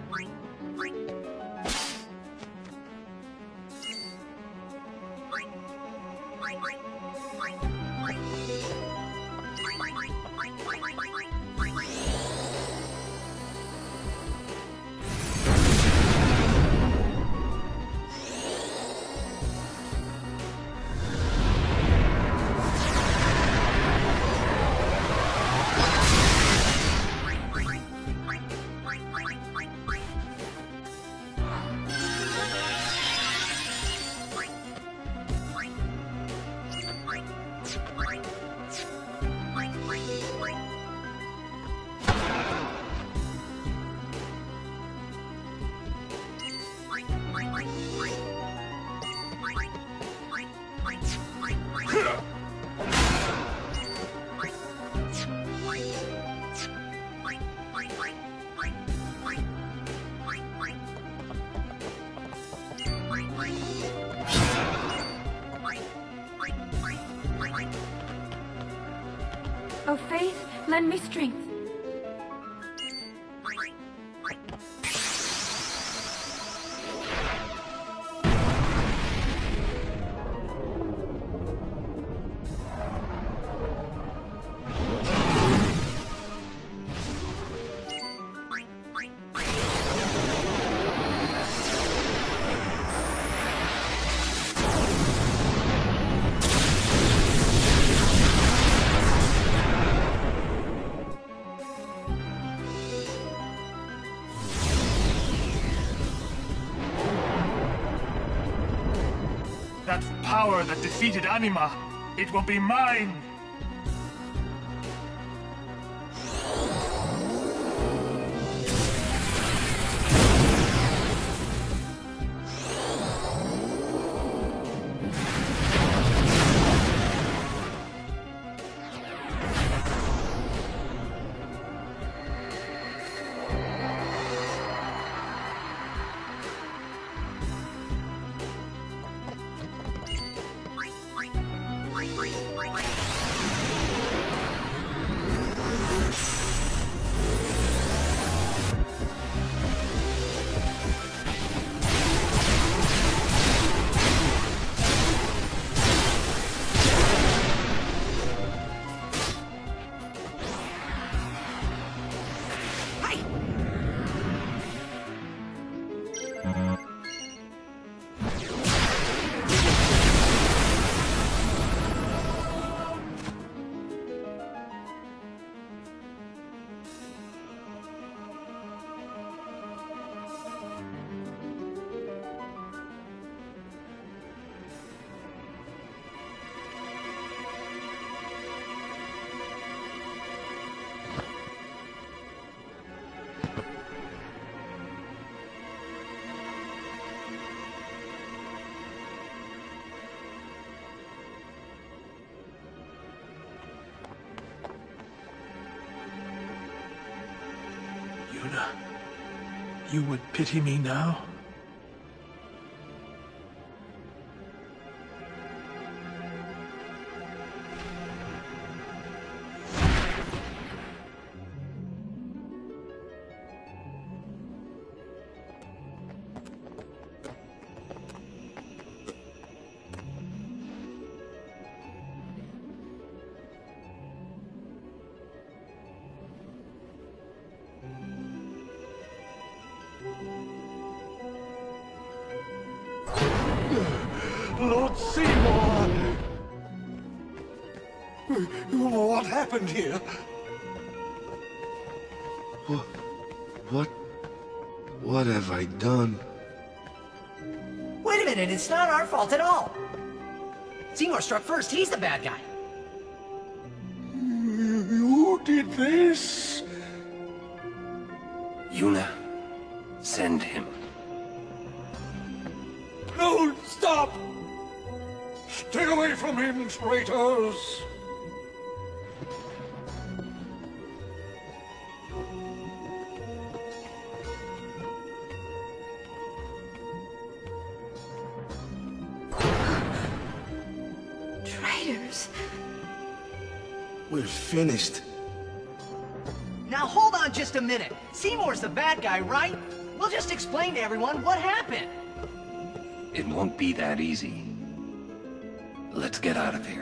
Oh, Faith, lend me strength. That power that defeated Anima, it will be mine! Yuna, you would pity me now? Lord Seymour! What happened here? What have I done? Wait a minute, it's not our fault at all. Seymour struck first, he's the bad guy. You did this? Yuna, send him. No, stop! Stay away from him, traitors! Traitors. We're finished. Now hold on just a minute. Seymour's the bad guy, right? We'll just explain to everyone what happened. It won't be that easy. Let's get out of here.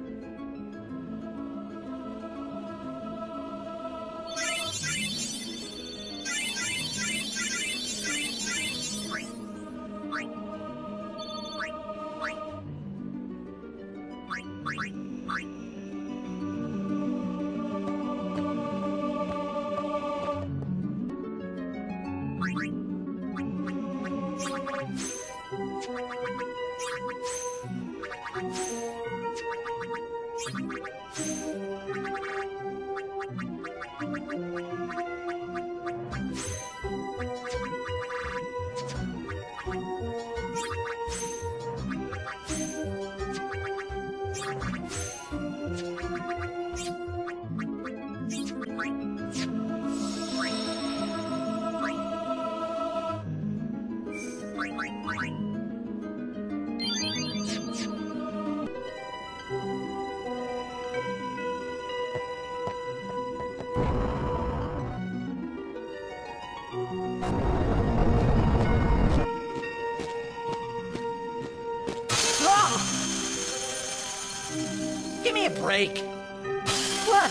Give me a break. What?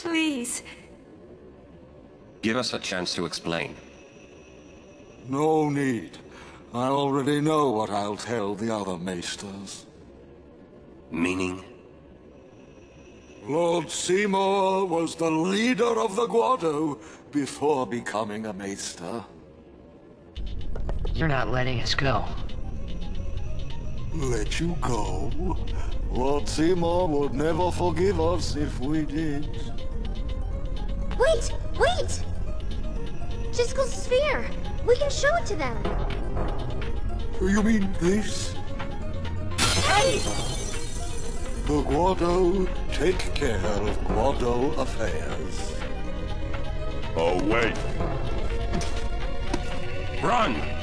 Please. Give us a chance to explain. No need. I already know what I'll tell the other Maesters. Meaning? Lord Seymour was the leader of the Guado before becoming a Maester. You're not letting us go. Let you go? Lord Seymour would never forgive us if we did. Wait! Wait! Jyskal's sphere! We can show it to them! You mean this? Hey! The Guado take care of Guado affairs. Oh, wait. Run!